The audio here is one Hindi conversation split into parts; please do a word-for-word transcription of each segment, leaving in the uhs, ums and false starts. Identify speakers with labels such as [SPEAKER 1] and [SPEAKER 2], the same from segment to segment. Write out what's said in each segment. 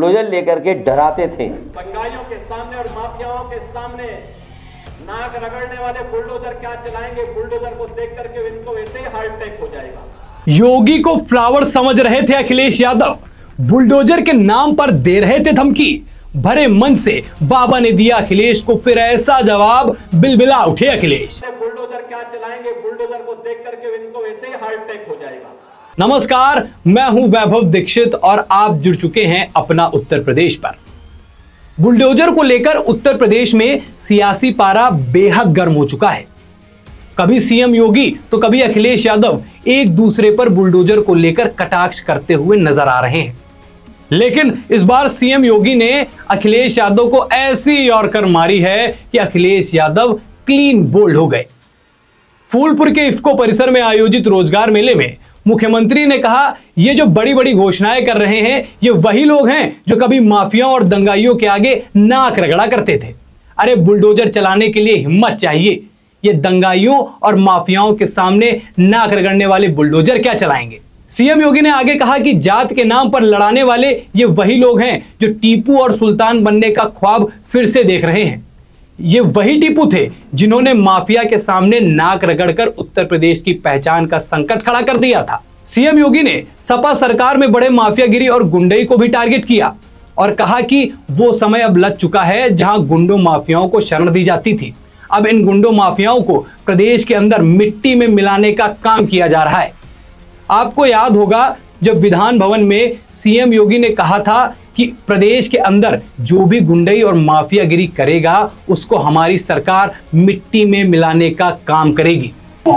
[SPEAKER 1] बुलडोजर लेकर के डराते थे।
[SPEAKER 2] दंगाइयों के सामने और माफियाओं के सामने नाक रगड़ने वाले बुलडोजर क्या चलाएंगे, बुलडोजर को देख करके इनको वैसे ही हार्ट अटैक हो जाएगा।
[SPEAKER 3] योगी को फ्लावर समझ रहे थे अखिलेश यादव, बुलडोजर के नाम पर दे रहे थे धमकी। भरे मन से बाबा ने दिया अखिलेश को फिर ऐसा जवाब, बिलबिला उठे अखिलेश।
[SPEAKER 2] बुलडोजर क्या चलाएंगे, बुलडोजर को देख करके इनको वैसे ही हार्ट अटैक हो जाएगा।
[SPEAKER 3] नमस्कार, मैं हूं वैभव दीक्षित और आप जुड़ चुके हैं अपना उत्तर प्रदेश पर। बुलडोजर को लेकर उत्तर प्रदेश में सियासी पारा बेहद गर्म हो चुका है। कभी सीएम योगी तो कभी अखिलेश यादव एक दूसरे पर बुलडोजर को लेकर कटाक्ष करते हुए नजर आ रहे हैं। लेकिन इस बार सीएम योगी ने अखिलेश यादव को ऐसी यॉर्कर मारी है कि अखिलेश यादव क्लीन बोल्ड हो गए। फूलपुर के इफ्को परिसर में आयोजित रोजगार मेले में मुख्यमंत्री ने कहा, ये जो बड़ी बड़ी घोषणाएं कर रहे हैं ये वही लोग हैं जो कभी माफियाओं और दंगाइयों के आगे नाक रगड़ा करते थे। अरे बुलडोजर चलाने के लिए हिम्मत चाहिए, ये दंगाइयों और माफियाओं के सामने नाक रगड़ने वाले बुलडोजर क्या चलाएंगे। सीएम योगी ने आगे कहा कि जात के नाम पर लड़ाने वाले ये वही लोग हैं जो टीपू और सुल्तान बनने का ख्वाब फिर से देख रहे हैं। ये वही टीपू थे जिन्होंने माफिया के सामने नाक रगड़कर उत्तर प्रदेश की पहचान का संकट खड़ा कर दिया था। सीएम योगी ने सपा सरकार में बड़े माफियागिरी और गुंडई को भी टारगेट किया और कहा कि वो समय अब लग चुका है जहां गुंडों माफियाओं को शरण दी जाती थी। अब इन गुंडों माफियाओं को प्रदेश के अंदर मिट्टी में मिलाने का काम किया जा रहा है। आपको याद होगा जब विधान भवन में सीएम योगी ने कहा था कि प्रदेश के अंदर जो भी गुंडई और माफियागिरी करेगा उसको हमारी सरकार मिट्टी में मिलाने का काम करेगी।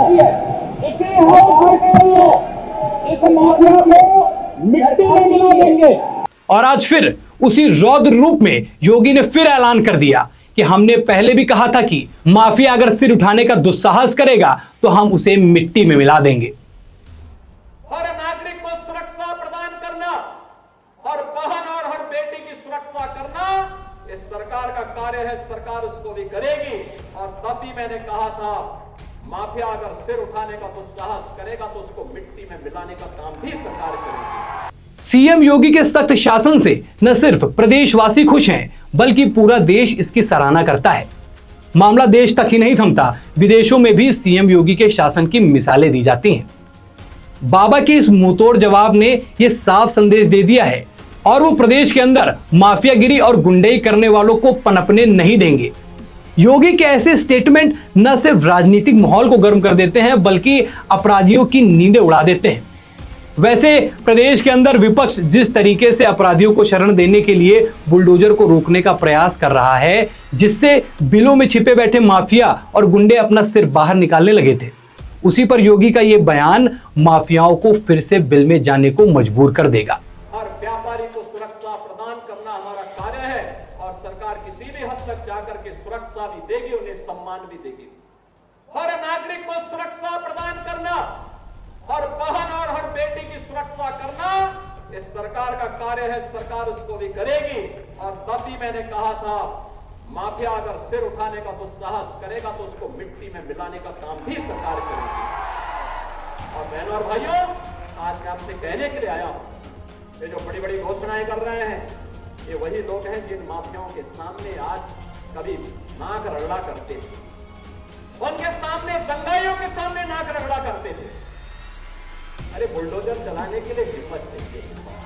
[SPEAKER 3] और आज फिर उसी रौद्र रूप में योगी ने फिर ऐलान कर दिया कि हमने पहले भी कहा था कि माफिया अगर सिर उठाने का दुस्साहस करेगा तो हम उसे मिट्टी में मिला देंगे।
[SPEAKER 2] हर नागरिक को सुरक्षा प्रदान करना, हर बहन और हर बेटी की सुरक्षा करना इस सरकार का कार्य है, सरकार उसको भी करेगी। और तब भी मैंने कहा था माफिया अगर सिर उठाने का दुस्साहस करेगा तो उसको मिट्टी में मिलाने का काम भी सरकार करेगी।
[SPEAKER 3] सीएम योगी के सख्त शासन से न सिर्फ प्रदेशवासी खुश हैं बल्कि पूरा देश इसकी सराहना करता है। मामला देश तक ही नहीं थमता, विदेशों में भी सीएम योगी के शासन की मिसालें दी जाती हैं। बाबा के इस मुंहतोड़ जवाब ने यह साफ संदेश दे दिया है और वो प्रदेश के अंदर माफियागिरी और गुंडई करने वालों को पनपने नहीं देंगे। योगी के ऐसे स्टेटमेंट न सिर्फ राजनीतिक माहौल को गर्म कर देते हैं बल्कि अपराधियों की नींदें उड़ा देते हैं। वैसे प्रदेश के अंदर विपक्ष जिस तरीके से अपराधियों को शरण देने के लिए बुलडोजर को रोकने का प्रयास कर रहा है, जिससे बिलों में छिपे बैठे माफिया और गुंडे अपना सिर बाहर निकालने लगे थे, उसी पर योगी का यह बयान माफियाओं को फिर से बिल में जाने को मजबूर कर देगा।
[SPEAKER 2] हर व्यापारी को सुरक्षा प्रदान करना हमारा कार्य है और सरकार किसी भी हद तक जाकर के सुरक्षा भी देगी, उन्हें सम्मान भी देगी। हर नागरिक को सुरक्षा प्रदान करना, हर बहन और हर बेटी की सुरक्षा करना इस सरकार का कार्य है, सरकार उसको भी करेगी। और तब भी मैंने कहा था माफिया अगर सिर उठाने का दुस्साहस करेगा तो उसको मिट्टी में मिलाने का काम भी सरकार करेगी। और बहनों और भाइयों, आज मैं आपसे कहने के लिए आया हूं, ये जो बड़ी बड़ी घोषणाएं कर रहे हैं ये वही लोग हैं जिन माफियाओं के सामने आज कभी नाक रगड़ा करते थे, उनके सामने दंगाइयों के सामने नाक रगड़ा करते थे। अरे बुलडोजर चलाने के लिए हिम्मत चाहिए।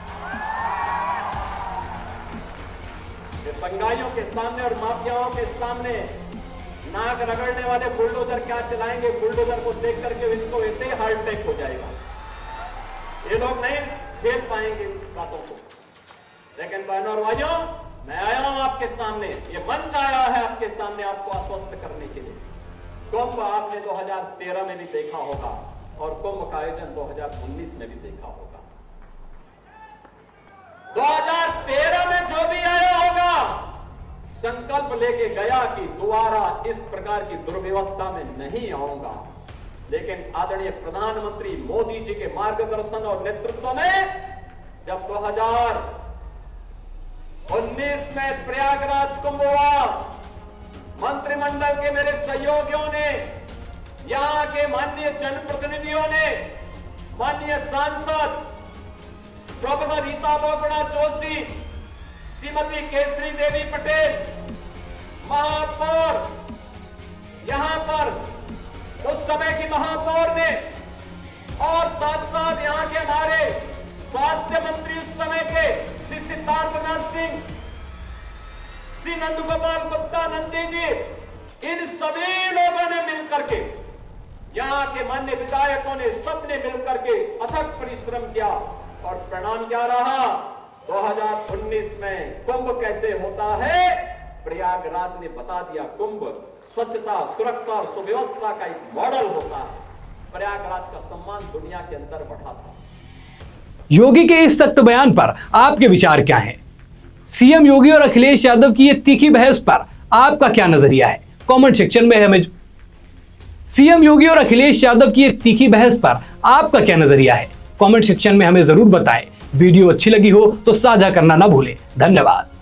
[SPEAKER 2] दंगाइयों के सामने और माफियाओं के सामने नाक रगड़ने वाले बुलडोजर क्या चलाएंगे, बुलडोजर को देख करके इनको वैसे ही हार्ट अटैक हो जाएगा। ये लोग नहीं झेल पाएंगे बातों को। लेकिन बहनों और भाइयों, मैं आया हूं आपके सामने, ये मंच आया है आपके सामने आपको आश्वस्त करने के लिए। कुंभ आपने दो हजार तेरह में भी देखा होगा और कुंभ का आयोजन दो हजार उन्नीस में भी देखा होगा। दो हजार तेरह में जो भी आया होगा संकल्प लेके गया कि दोबारा इस प्रकार की दुर्व्यवस्था में नहीं आऊंगा। लेकिन आदरणीय प्रधानमंत्री मोदी जी के मार्गदर्शन और नेतृत्व में जब दो हजार उन्नीस में प्रयागराज कुंभ हुआ, मंत्रिमंडल के मेरे सहयोगियों ने, यहां के माननीय जनप्रतिनिधियों ने, माननीय सांसद प्रोफेसर रीता बहुगुणा जोशी, श्रीमती केसरी देवी पटेल महापौर, यहां पर उस समय की महापौर ने, और साथ साथ यहां के हमारे स्वास्थ्य मंत्री उस समय के श्री सिद्धार्थनाथ सिंह, श्री नंदगोपाल गुप्ता नंदी जी, इन सभी लोगों ने मिलकर के, यहां के मान्य विधायकों ने, सबने मिलकर के अथक परिश्रम किया और परिणाम क्या रहा? दो हज़ार उन्नीस में कुंभ कैसे होता है प्रयागराज ने बता दिया। कुंभ स्वच्छता, सुरक्षा और सुव्यवस्था का एक मॉडल होता है। प्रयागराज का सम्मान दुनिया के अंदर बढ़ा था।
[SPEAKER 3] योगी के इस सख्त बयान पर आपके विचार क्या हैं? सीएम योगी और अखिलेश यादव की ये तीखी बहस पर आपका क्या नजरिया है? कमेंट सेक्शन में हमें सीएम योगी और अखिलेश यादव की ये तीखी बहस पर आपका क्या नजरिया है? कमेंट सेक्शन में हमें जरूर बताएं। वीडियो अच्छी लगी हो तो साझा करना ना भूलें। धन्यवाद।